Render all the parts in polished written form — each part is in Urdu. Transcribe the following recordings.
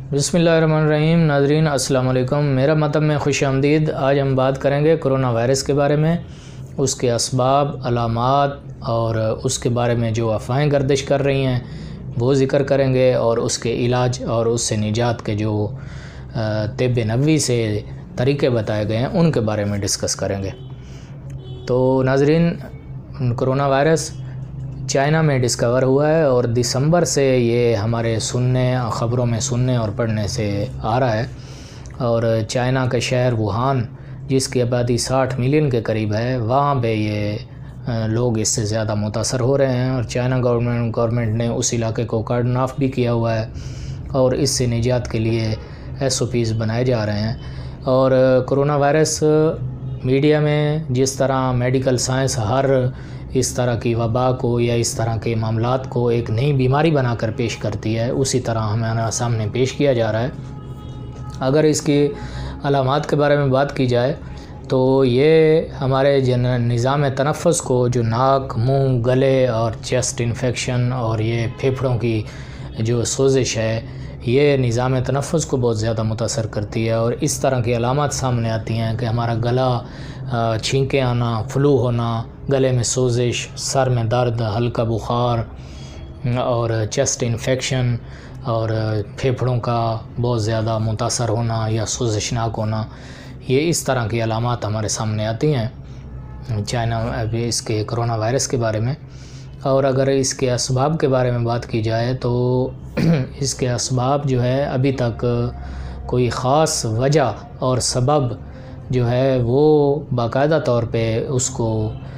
بسم اللہ الرحمن الرحیم۔ ناظرین السلام علیکم، میرا مطلب میں خوش آمدید۔ آج ہم بات کریں گے کرونا وائرس کے بارے میں، اس کے اسباب، علامات اور اس کے بارے میں جو افواہیں گردش کر رہی ہیں وہ ذکر کریں گے، اور اس کے علاج اور اس سے نجات کے جو طب نبوی سے طریقے بتائے گئے ہیں ان کے بارے میں ڈسکس کریں گے۔ تو ناظرین، کرونا وائرس چائنا میں ڈسکور ہوا ہے اور دسمبر سے یہ ہمارے خبروں میں سننے اور پڑھنے سے آ رہا ہے، اور چائنا کا شہر ووہان جس کی آبادی 60 ملین کے قریب ہے، وہاں پہ یہ لوگ اس سے زیادہ متاثر ہو رہے ہیں، اور چائنا گورنمنٹ نے اس علاقے کو کارڈن آف بھی کیا ہوا ہے، اور اس سے نجات کے لیے SOPs بنائے جا رہے ہیں۔ اور کرونا وائرس میڈیا میں جس طرح میڈیکل سائنس ہر اس طرح کی وبا کو یا اس طرح کے معاملات کو ایک نئی بیماری بنا کر پیش کرتی ہے، اسی طرح ہمارے سامنے پیش کیا جا رہا ہے۔ اگر اس کی علامات کے بارے میں بات کی جائے تو یہ ہمارے نظام تنفس کو، جو ناک، منہ، گلے اور چیسٹ انفیکشن اور یہ پھیپھڑوں کی جو سوزش ہے، یہ نظام تنفس کو بہت زیادہ متاثر کرتی ہے، اور اس طرح کی علامات سامنے آتی ہیں کہ ہمارا گلا، چھینکیں آنا، فلو ہونا، گلے میں سوزش، سر میں درد، ہلکا بخار اور چیسٹ انفیکشن، اور پھیپھڑوں کا بہت زیادہ متاثر ہونا یا سوزشناک ہونا، یہ اس طرح کی علامات ہمارے سامنے آتی ہیں چائنا ابھی اس کے کرونا وائرس کے بارے میں۔ اور اگر اس کے اسباب کے بارے میں بات کی جائے تو اس کے اسباب جو ہے ابھی تک کوئی خاص وجہ اور سبب جو ہے وہ باقاعدہ طور پہ اس کو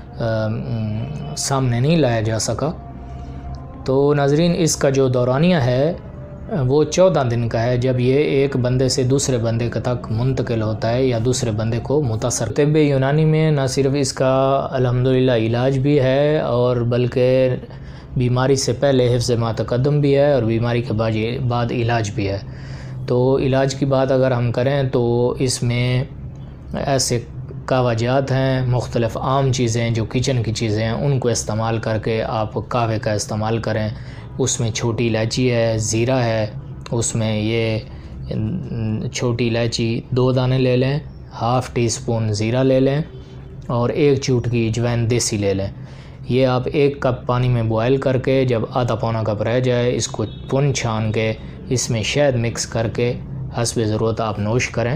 سامنے نہیں لایا جا سکا۔ تو ناظرین، اس کا جو دورانیہ ہے وہ 14 دن کا ہے، جب یہ ایک بندے سے دوسرے بندے تک منتقل ہوتا ہے یا دوسرے بندے کو متاثر۔ طب یونانی میں نہ صرف اس کا الحمدللہ علاج بھی ہے، اور بلکہ بیماری سے پہلے حفظ ما تقدم بھی ہے، اور بیماری کے بعد علاج بھی ہے۔ تو علاج کی بات اگر ہم کریں تو اس میں ایسے قہوہ جات ہیں، مختلف عام چیزیں جو کچن کی چیزیں ہیں ان کو استعمال کر کے آپ قہوے کا استعمال کریں۔ اس میں چھوٹی الائچی ہے، زیرہ ہے، اس میں یہ چھوٹی الائچی 2 دانے لے لیں، ½ ٹی اسپون زیرہ لے لیں، اور 1 چٹکی اجوائن دیسی لے لیں۔ یہ آپ 1 کپ پانی میں بوائل کر کے جب آدھا پونا کپ رہ جائے اس کو چھان کے اس میں شہد مکس کر کے حسب ضرورت آپ نوش کریں۔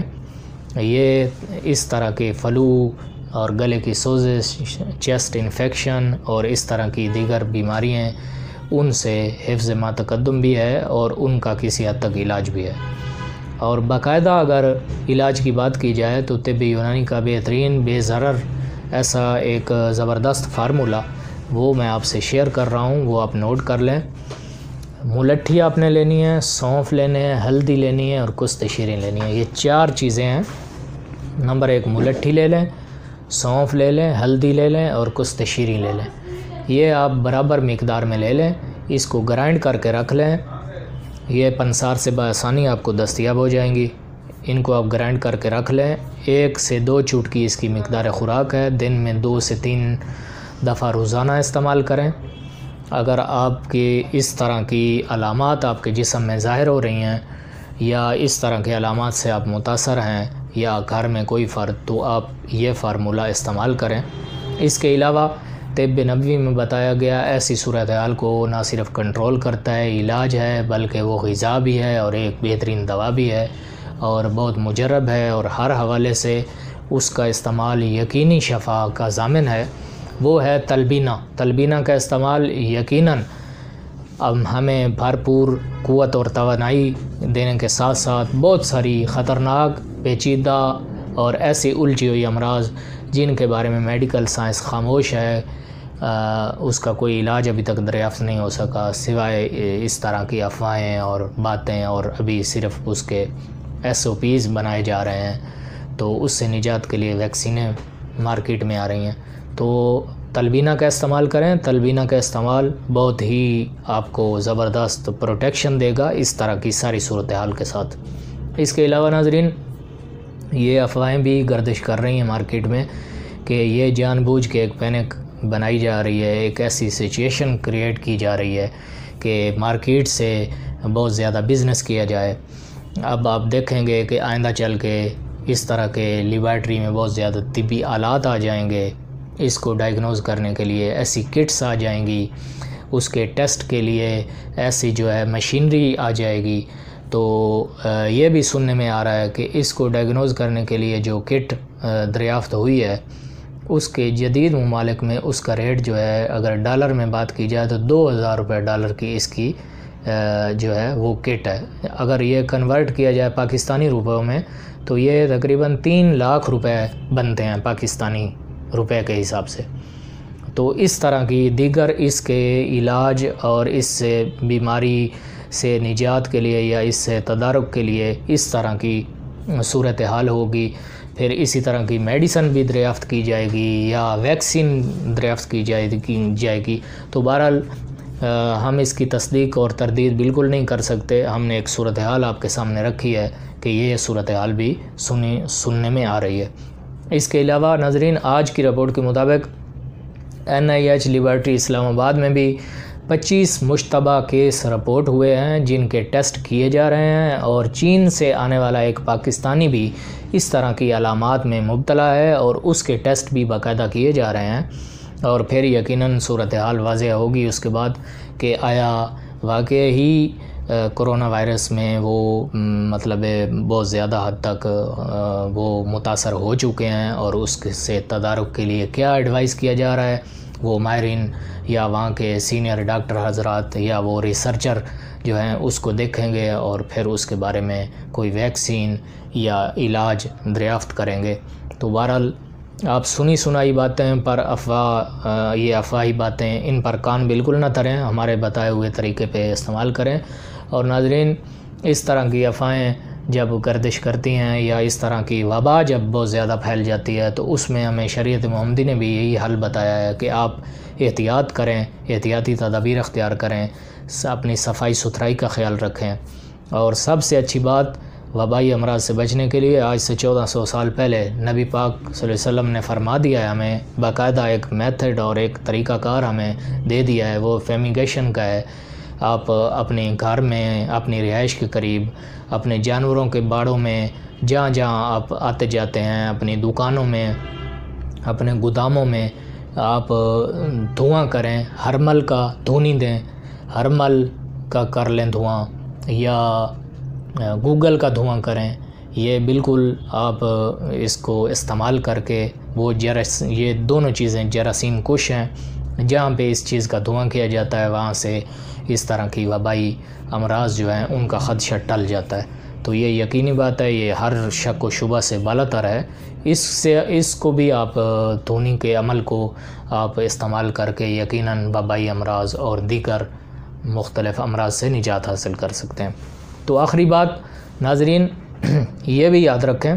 یہ اس طرح کے فلو اور گلے کی سوزش، چیسٹ انفیکشن اور اس طرح کی دیگر بیماریاں ان سے حفظ ما تقدم بھی ہے، اور ان کا کسی حد تک علاج بھی ہے۔ اور باقاعدہ اگر علاج کی بات کی جائے تو طب یونانی کا بہترین بے ضرر ایسا ایک زبردست فارمولہ وہ میں آپ سے شیئر کر رہا ہوں، وہ آپ نوٹ کر لیں۔ ملٹھی آپ نے لینی ہے، سونف لینے ہیں، ہلدی لینی ہے، اور کست شیریں لینی ہے۔ یہ 4 چیزیں ہیں۔ نمبر 1 ملٹھی لے لیں، سونف لے لیں، ہلدی لے لیں، اور کست شیریں لے لیں۔ یہ آپ برابر مقدار میں لے لیں، اس کو گرائنڈ کر کے رکھ لیں۔ یہ پنسار سے بآسانی آپ کو دستیاب ہو جائیں گی۔ ان کو آپ گرائنڈ کر کے رکھ لیں۔ 1 سے 2 چٹکی اس کی مقدار خوراک ہے، دن میں 2 سے 3 دفعہ روزانہ استعمال کریں۔ اگر آپ کی اس طرح کی علامات آپ کے جسم میں ظاہر ہو رہی ہیں، یا اس طرح کے علامات سے آپ متاثر ہیں، یا گھر میں کوئی فرد، تو آپ یہ فارمولہ استعمال کریں۔ اس کے علاوہ طب نبوی میں بتایا گیا ایسی صورتحال کو نہ صرف کنٹرول کرتا ہے، علاج ہے، بلکہ وہ غذا بھی ہے اور ایک بہترین دوا بھی ہے، اور بہت مجرب ہے، اور ہر حوالے سے اس کا استعمال یقینی شفا کا ضامن ہے۔ وہ ہے تلبینہ۔ تلبینہ کا استعمال یقیناً اب ہمیں بھرپور قوت اور توانائی دینے کے ساتھ ساتھ بہت ساری خطرناک، پیچیدہ اور ایسی الجھی ہوئی امراض جن کے بارے میں میڈیکل سائنس خاموش ہے، اس کا کوئی علاج ابھی تک دریافت نہیں ہو سکا، سوائے اس طرح کی افواہیں اور باتیں، اور ابھی صرف اس کے SOPs بنائے جا رہے ہیں۔ تو اس سے نجات کے لیے ویکسینیں مارکیٹ میں آ رہی ہیں۔ تو تلبینہ کا استعمال کریں۔ تلبینہ کا استعمال بہت ہی آپ کو زبردست پروٹیکشن دے گا اس طرح کی ساری صورتحال کے ساتھ۔ اس کے علاوہ ناظرین، یہ افواہیں بھی گردش کر رہی ہیں مارکیٹ میں کہ یہ جان بوجھ کے ایک پینک بنائی جا رہی ہے، ایک ایسی سچویشن کریٹ کی جا رہی ہے کہ مارکیٹ سے بہت زیادہ بزنس کیا جائے۔ اب آپ دیکھیں گے کہ آئندہ چل کے اس طرح کے لیبارٹری میں بہت زیادہ طبی آلات آ جائیں گے، اس کو ڈائگنوز کرنے کے لیے ایسی کٹس آ جائیں گی، اس کے ٹیسٹ کے لیے ایسی جو ہے مشینری آ جائے گی۔ تو یہ بھی سننے میں آ رہا ہے کہ اس کو ڈائگنوز کرنے کے لیے جو کٹ دریافت ہوئی ہے، اس کے جدید ممالک میں اس کا ریٹ جو ہے اگر ڈالر میں بات کی جائے تو 2000 روپے ڈالر کی اس کی جو ہے وہ کٹ ہے۔ اگر یہ کنورٹ کیا جائے پاکستانی روپوں میں تو یہ تقریباً 3 لاکھ روپے بنتے ہیں پاکستانی روپے کے حساب سے۔ تو اس طرح کی دیگر اس کے علاج اور اس سے بیماری سے نجات کے لیے یا اس سے تدارک کے لیے اس طرح کی صورتحال ہوگی۔ پھر اسی طرح کی میڈیسن بھی دریافت کی جائے گی یا ویکسین دریافت کی جائے گی۔ تو بہرحال ہم اس کی تصدیق اور تردید بالکل نہیں کر سکتے، ہم نے ایک صورتحال آپ کے سامنے رکھی ہے کہ یہ صورتحال بھی سننے میں آ رہی ہے۔ اس کے علاوہ ناظرین، آج کی رپورٹ کے مطابق NIH لیبارٹری اسلام آباد میں بھی 25 مشتبہ کیس رپورٹ ہوئے ہیں جن کے ٹیسٹ کیے جا رہے ہیں، اور چین سے آنے والا ایک پاکستانی بھی اس طرح کی علامات میں مبتلا ہے اور اس کے ٹیسٹ بھی باقاعدہ کیے جا رہے ہیں، اور پھر یقیناً صورتحال واضح ہوگی اس کے بعد کہ آیا واقع ہی کرونا وائرس میں وہ مطلب بہت زیادہ حد تک وہ متاثر ہو چکے ہیں، اور اس سے تدارک کے لیے کیا ایڈوائز کیا جا رہا ہے وہ ماہرین یا وہاں کے سینئر ڈاکٹر حضرات یا وہ ریسرچر جو ہیں اس کو دیکھیں گے، اور پھر اس کے بارے میں کوئی ویکسین یا علاج دریافت کریں گے۔ تو بہرحال آپ سنی سنائی باتیں پر یہ افواہی باتیں ان پر کان بالکل نہ دھریں، ہمارے بتائے ہوئے طریقے پہ استعمال کریں۔ اور ناظرین، اس طرح کی افواہیں جب گردش کرتی ہیں یا اس طرح کی وبا جب بہت زیادہ پھیل جاتی ہے تو اس میں ہمیں شریعت محمدی نے بھی یہی حل بتایا ہے کہ آپ احتیاط کریں، احتیاطی تدابیر اختیار کریں، اپنی صفائی ستھرائی کا خیال رکھیں، اور سب سے اچھی بات وبائی امراض سے بچنے کے لیے آج سے 1400 سال پہلے نبی پاک صلی اللہ علیہ وسلم نے فرما دیا ہے، ہمیں باقاعدہ ایک میتھڈ اور ایک طریقہ کار ہمیں دے دیا ہے، وہ فیمیگیشن کا ہے۔ آپ اپنے گھر میں، اپنی رہائش کے قریب، اپنے جانوروں کے باڑوں میں، جہاں جہاں آپ آتے جاتے ہیں، اپنی دکانوں میں، اپنے گوداموں میں آپ دھواں کریں، ہرمل کا دھونی دیں، ہرمل کا کر لیں دھواں، یا گوگل کا دھواں کریں۔ یہ بالکل آپ اس کو استعمال کر کے یہ دونوں چیزیں جراثیم کش ہیں، جہاں پہ اس چیز کا دھواں کیا جاتا ہے وہاں سے اس طرح کی وبائی امراض جو ہیں ان کا خدشہ ٹل جاتا ہے۔ تو یہ یقینی بات ہے، یہ ہر شک و شبہ سے بالا تر ہے۔ اس کو بھی آپ دھونی کے عمل کو آپ استعمال کر کے یقیناً وبائی امراض اور دیگر مختلف امراض سے نجات حاصل کر سکتے ہیں۔ تو آخری بات ناظرین، یہ بھی یاد رکھیں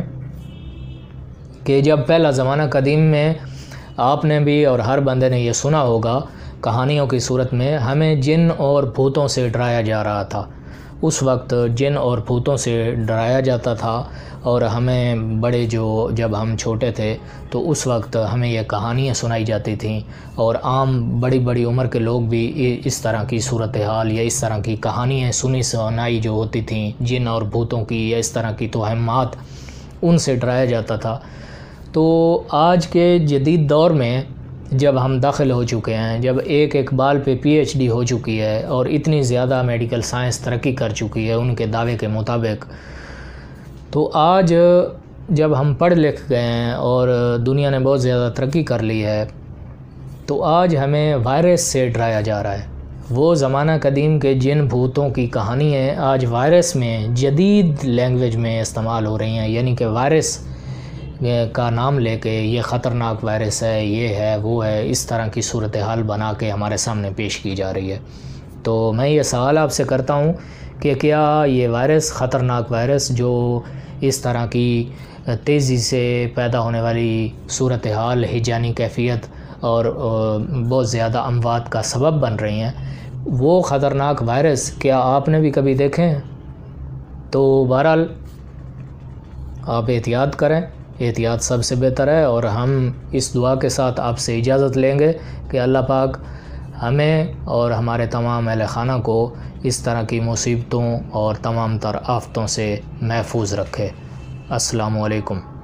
کہ جب پہلا زمانہ قدیم میں آپ نے بھی اور ہر بندے نے یہ سنا ہوگا، کہانیوں کی صورت میں ہمیں جن اور بھوتوں سے ڈرایا جا رہا تھا، اس وقت جن اور بھوتوں سے ڈرایا جاتا تھا، اور ہمیں جب ہم چھوٹے تھے تو اس وقت ہمیں یہ کہانیاں سنائی جاتی تھیں، اور عام بڑی عمر کے لوگ بھی اس طرح کی صورتحال یا اس طرح کی کہانیاں سنائی جو ہوتی تھیں جن اور بھوتوں کی یا اس طرح کی توہمات، ان سے ڈرایا جاتا تھا۔ تو آج کے جدید دور میں جب ہم داخل ہو چکے ہیں، جب ایک اقبال پہ PhD ہو چکی ہے اور اتنی زیادہ میڈیکل سائنس ترقی کر چکی ہے ان کے دعوے کے مطابق، تو آج جب ہم پڑھ لکھ گئے ہیں اور دنیا نے بہت زیادہ ترقی کر لی ہے، تو آج ہمیں وائرس سے ڈرایا جا رہا ہے۔ وہ زمانہ قدیم کے جن بھوتوں کی کہانیاں آج وائرس میں جدید لینگویج میں استعمال ہو رہی ہیں، یعنی کہ وائرس کا نام لے کے یہ خطرناک وائرس ہے، یہ ہے، وہ ہے، اس طرح کی صورتحال بنا کے ہمارے سامنے پیش کی جا رہی ہے۔ تو میں یہ سوال آپ سے کرتا ہوں کہ کیا یہ وائرس، خطرناک وائرس جو اس طرح کی تیزی سے پیدا ہونے والی صورتحال، ہیجانی کیفیت اور بہت زیادہ اموات کا سبب بن رہی ہیں، وہ خطرناک وائرس کیا آپ نے بھی کبھی دیکھے ہیں؟ تو بہرحال آپ احتیاط کریں، احتیاط سب سے بہتر ہے، اور ہم اس دعا کے ساتھ آپ سے اجازت لیں گے کہ اللہ پاک ہمیں اور ہمارے تمام اہل خانہ کو اس طرح کی مصیبتوں اور تمام تر آفتوں سے محفوظ رکھے۔ السلام علیکم۔